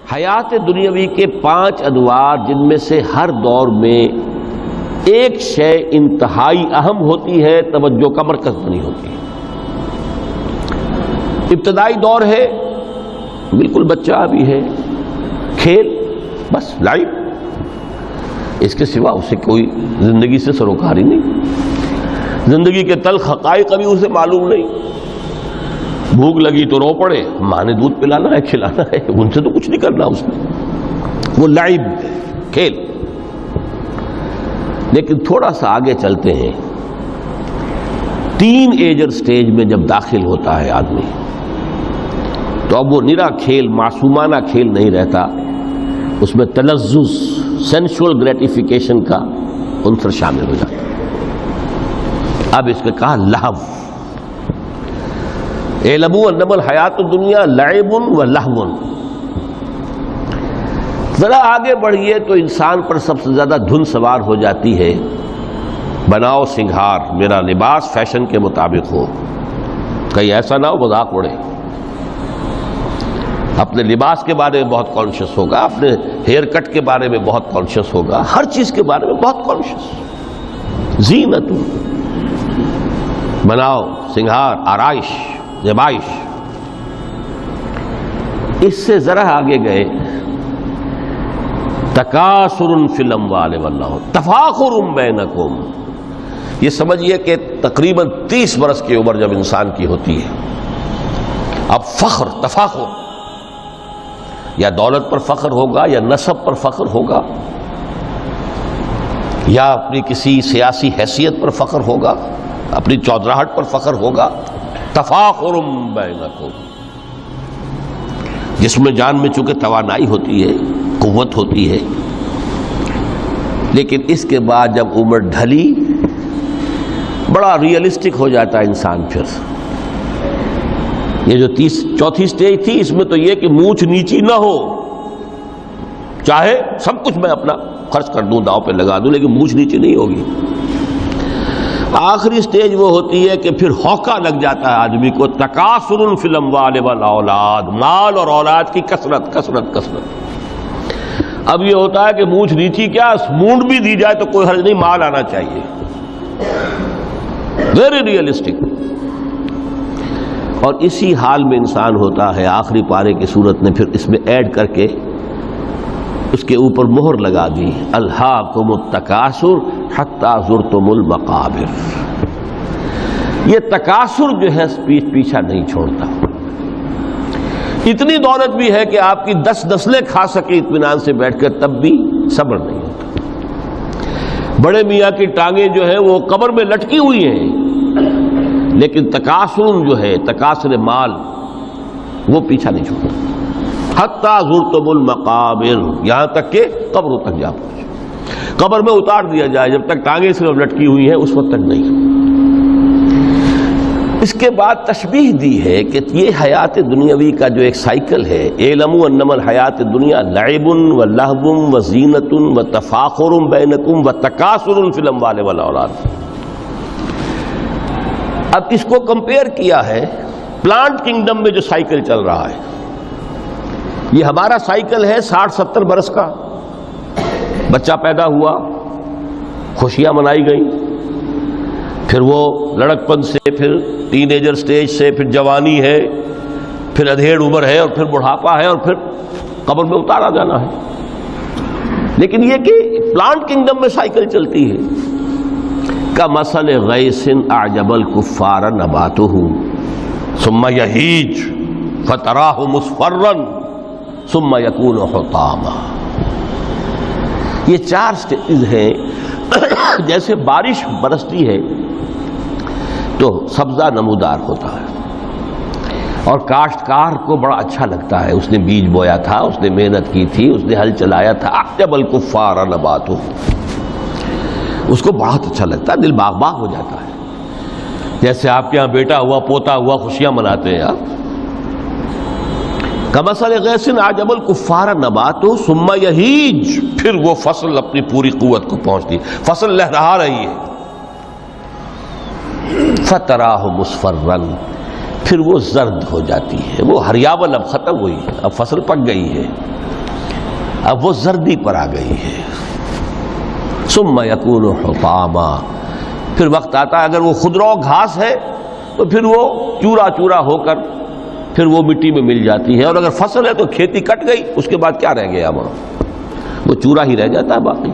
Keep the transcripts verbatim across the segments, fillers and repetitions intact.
حیات دنیاوی کے پانچ ادوار جن میں سے ہر دور میں ایک شے انتہائی اہم ہوتی ہے، توجہ کا مرکز بنی ہوتی ہے۔ ابتدائی دور ہے، بالکل بچہ بھی ہے، کھیل، بس لائف، اس کے سوا اسے کوئی زندگی سے سروکار ہی نہیں، زندگی کے تلخ حقائق ابھی اسے معلوم نہیں۔ بھوک لگی تو رو پڑے، ماں نے دودھ پلانا ہے، کھلانا ہے، ان سے تو کچھ نہیں کرنا اس نے، وہ لعب، کھیل۔ لیکن تھوڑا سا آگے چلتے ہیں، تین ایجر سٹیج میں جب داخل ہوتا ہے آدمی تو اب وہ نرا کھیل، معصومانہ کھیل نہیں رہتا، اس میں تلذذ، سینشول گریٹیفیکیشن کا عنصر شامل ہو جاتا ہے۔ اب اس کے کہا لہو، اعلموا انما الحیات الدنیا لعب و لہو۔ ذرا آگے بڑھیے تو انسان پر سب سے زیادہ دھن سوار ہو جاتی ہے، بناؤ سنگھار، میرا لباس فیشن کے مطابق ہو، کہیں ایسا نہ ہو مذاق اڑے۔ اپنے لباس کے بارے میں بہت کانشیس ہوگا، اپنے ہیئر کٹ کے بارے میں بہت کانشیس ہوگا، ہر چیز کے بارے میں بہت کانشیس۔ زینت، بناؤ سنگھار، آرائش، زیبائش۔ اس سے ذرا آگے گئے، تکاثر فی الاموال والانفس، تفاخر بینکم۔ یہ سمجھیے کہ تقریباً تیس برس کی عمر جب انسان کی ہوتی ہے، اب فخر، تفاخر، یا دولت پر فخر ہوگا، یا نسب پر فخر ہوگا، یا اپنی کسی سیاسی حیثیت پر فخر ہوگا، اپنی چودراہٹ پر فخر ہوگا۔ تفاخر بینکم، جس میں جان میں چونکہ توانائی ہوتی ہے، قوت ہوتی ہے، لیکن اس کے بعد جب عمر ڈھلی بڑا ریئلسٹک ہو جاتا ہے انسان۔ پھر یہ جو تیس چوتھی سٹیج تھی، اس میں تو یہ کہ مونچھ نیچی نہ ہو، چاہے سب کچھ میں اپنا خرچ کر دوں، داؤ پہ لگا دوں، لیکن مونچھ نیچی نہیں ہوگی۔ آخری سٹیج وہ ہوتی ہے کہ پھر ہوکا لگ جاتا ہے آدمی کو، تکاثر فی الاموال والاولاد، مال اور اولاد کی کثرت کثرت کثرت۔ اب یہ ہوتا ہے کہ مونچھ نیچی کیا، مونڈ بھی دی جائے تو کوئی حرج نہیں، مال آنا چاہیے، ویری ریئلسٹک۔ اور اسی حال میں انسان ہوتا ہے، آخری پارے کی صورت نے پھر اس میں ایڈ کر کے اس کے اوپر مہر لگا دی، الہاکم التکاثر حتی زرتم المقابر۔ یہ تکاثر جو ہے پیچھ پیچھا نہیں چھوڑتا، اتنی دولت بھی ہے کہ آپ کی دس نسلیں کھا سکے اطمینان سے بیٹھ کر، تب بھی صبر نہیں ہوتا۔ بڑے میاں کی ٹانگیں جو ہیں وہ قبر میں لٹکی ہوئی ہیں، لیکن تکاثر جو ہے، تکاثر مال، وہ پیچھا نہیں چھوڑتا۔ حتی زرتم المقابر، یہاں تک کہ قبروں تک جا پہنچے، قبر میں اتار دیا جائے، جب تک ٹانگیں صرف لٹکی ہوئی ہیں اس وقت تک نہیں۔ اس کے بعد تشبیہ دی ہے کہ یہ حیات دنیاوی کا جو ایک سائیکل ہے، اعلموا انما الحیات الدنیا لعب و لہو و زینت و تفاخر بینکم و تکاثر فی الاموال والاولاد۔ اب اس کو کمپیئر کیا ہے پلانٹ کنگڈم میں جو سائیکل چل رہا ہے۔ یہ ہمارا سائیکل ہے ساٹھ ستر برس کا، بچہ پیدا ہوا، خوشیاں منائی گئیں، پھر وہ لڑکپن سے، پھر ٹین ایجر سٹیج سے، پھر جوانی ہے، پھر ادھیڑ عمر ہے، اور پھر بڑھاپا ہے، اور پھر قبر میں اتارا جانا ہے۔ لیکن یہ کہ پلانٹ کنگڈم میں سائیکل چلتی ہے، کمثل غیث اعجب الکفار نباتہ ثم یہیج فتراہ مصفرا ثم یکون حطاما۔ یہ چار سٹیج ہیں، جیسے بارش برستی ہے تو سبزہ نمودار ہوتا ہے، اور کاشتکار کو بڑا اچھا لگتا ہے، اس نے بیج بویا تھا، اس نے محنت کی تھی، اس نے ہل چلایا تھا، اعجب الکفار نباتہ، اس کو بہت اچھا لگتا ہے، دل باغ باغ ہو جاتا ہے۔ جیسے آپ کے ہاں بیٹا ہوا، پوتا ہوا، خوشیاں مناتے ہیں آپ۔ کمثل غیث اعجب الکفار نباتہ ثم یہیج، پھر وہ فصل اپنی پوری قوت کو پہنچتی، فصل لہرا رہی ہے، فتراہ مصفرا، پھر وہ زرد ہو جاتی ہے، وہ ہریاول اب ختم ہوئی، اب فصل پک گئی ہے، اب وہ زردی پر آ گئی ہے. ثم یکون حطاما، پھر وقت آتا ہے اگر وہ خضرو گھاس ہے تو پھر وہ چورا چورا ہو کر پھر وہ مٹی میں مل جاتی ہے، اور اگر فصل ہے تو کھیتی کٹ گئی، اس کے بعد کیا رہ گیا وہاں؟ وہ چورا ہی رہ جاتا ہے باقی.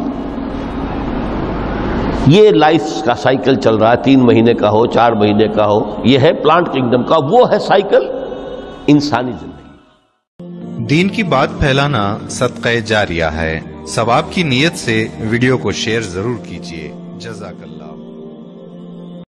یہ لائف کا سائیکل چل رہا ہے، تین مہینے کا ہو، چار مہینے کا ہو، یہ ہے پلانٹ کنگڈم کا. وہ ہے سائیکل انسانی زندگی. دین کی بات پھیلانا صدقہ جاریہ ہے. ثواب کی نیت سے ویڈیو کو شیئر ضرور کیجیے. جزاک اللہ.